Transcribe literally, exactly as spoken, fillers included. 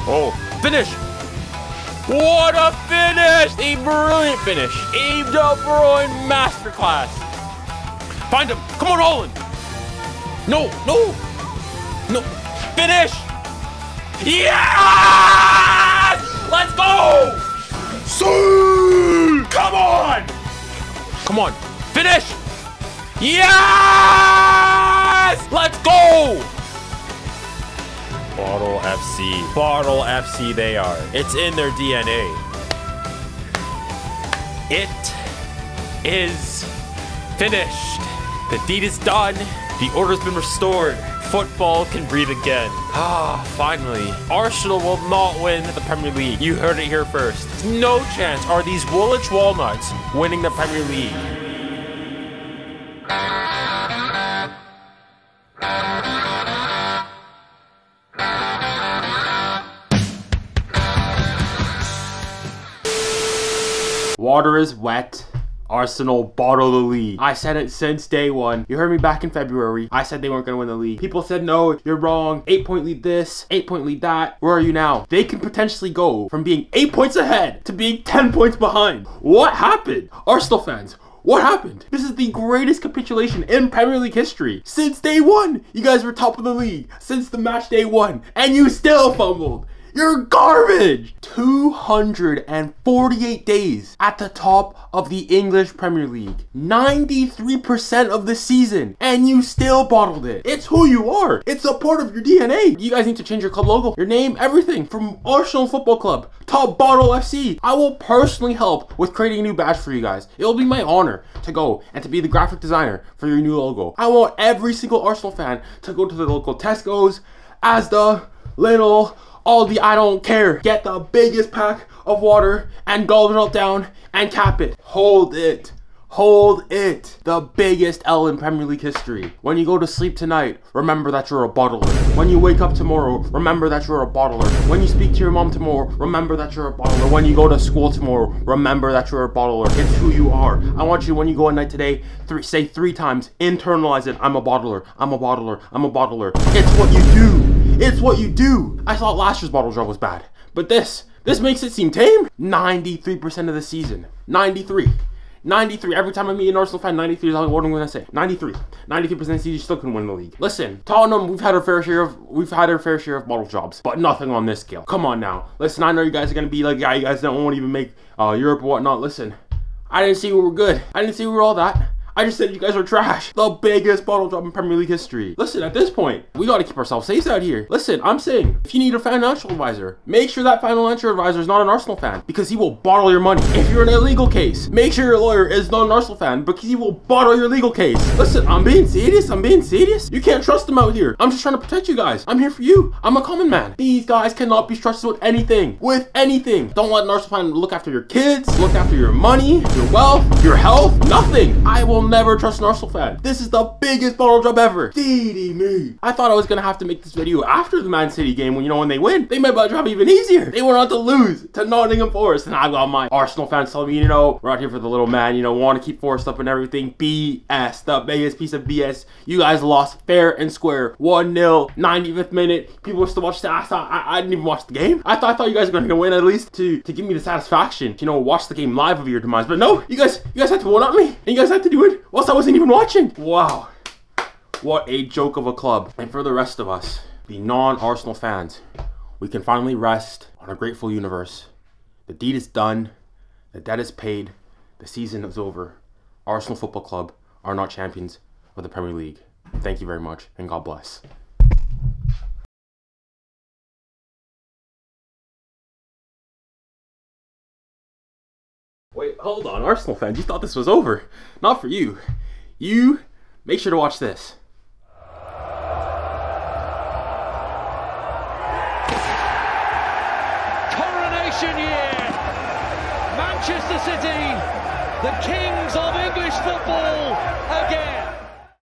Oh, finish! What a finish! A brilliant finish. A De Bruyne masterclass. Find him. Come on, Holland. No, no, no. Finish! Yes! Let's go! See! Come on! Come on. Finish! Yes! Let's go! Bottle F C. Bottle F C they are. It's in their D N A. It is finished. The deed is done. The order's been restored. Football can breathe again. Ah, finally. Arsenal will not win the Premier League. You heard it here first. No chance are these Woolwich Walnuts winning the Premier League. Water is wet. Arsenal bottle the league. I said it since day one. You heard me back in February. I said they weren't going to win the league. People said, no, you're wrong. Eight point lead this, eight point lead that. Where are you now? They can potentially go from being eight points ahead to being ten points behind. What happened? Arsenal fans, what happened? This is the greatest capitulation in Premier League history. Since day one, you guys were top of the league. Since the match day one, and you still fumbled. You're garbage! two hundred forty-eight days at the top of the English Premier League. ninety-three percent of the season, and you still bottled it. It's who you are. It's a part of your D N A. You guys need to change your club logo, your name, everything. From Arsenal Football Club to Bottle F C. I will personally help with creating a new badge for you guys. It'll be my honor to go and to be the graphic designer for your new logo. I want every single Arsenal fan to go to the local Tesco's, Asda, Lidl, all the I don't care. Get the biggest pack of water and gulp it all down and cap it. Hold it. Hold it. The biggest L in Premier League history. When you go to sleep tonight, remember that you're a bottler. When you wake up tomorrow, remember that you're a bottler. When you speak to your mom tomorrow, remember that you're a bottler. When you go to school tomorrow, remember that you're a bottler. It's who you are. I want you, when you go at night today, three, say three times, internalize it. I'm a bottler. I'm a bottler. I'm a bottler. It's what you do. It's what you do. I thought last year's bottle drop was bad, but this, this makes it seem tame. ninety-three percent of the season. ninety-three. ninety-three. Every time I meet an Arsenal fan, ninety-three is what I'm going to say. ninety-three. ninety-three percent of the season, still couldn't win the league. Listen, Tottenham, we've had our fair share of, we've had our fair share of bottle jobs, but nothing on this scale. Come on now. Listen, I know you guys are going to be like, yeah, you guys don't want to even make uh, Europe or whatnot. Listen, I didn't see we were good. I didn't see we were all that. I just said you guys are trash. The biggest bottle drop in Premier League history. Listen, at this point, we got to keep ourselves safe out here. Listen, I'm saying, if you need a financial advisor, make sure that financial advisor is not an Arsenal fan, because he will bottle your money. If you're in a legal case, make sure your lawyer is not an Arsenal fan, because he will bottle your legal case. Listen, I'm being serious. I'm being serious. You can't trust him out here. I'm just trying to protect you guys. I'm here for you. I'm a common man. These guys cannot be trusted with anything. With anything. Don't let an Arsenal fan look after your kids, look after your money, your wealth, your health, nothing. I will never trust an Arsenal fan. This is the biggest bottle drop ever. D me. I thought I was gonna have to make this video after the Man City game when, you know, when they win. They made bottle drop even easier. They went on to lose to Nottingham Forest, and I got my Arsenal fans telling me, you know, we're out here for the little man, you know, want to keep Forest up and everything. B S, the biggest piece of B S. You guys lost fair and square, one nil, ninety-fifth minute. People were still watching. I thought I, I didn't even watch the game. I thought I thought you guys were gonna win at least to to give me the satisfaction, you know, watch the game live of your demise. But no, you guys, you guys had to one up me, and you guys had to do it whilst I wasn't even watching. Wow, what a joke of a club. And for the rest of us, the non-Arsenal fans, we can finally rest on a grateful universe. The deed is done, the debt is paid, the season is over. Arsenal Football Club are not champions of the Premier League. Thank you very much, and God bless. Wait, hold on, Arsenal fans, you thought this was over. Not for you. You, make sure to watch this. Coronation year! Manchester City, the kings of English football again!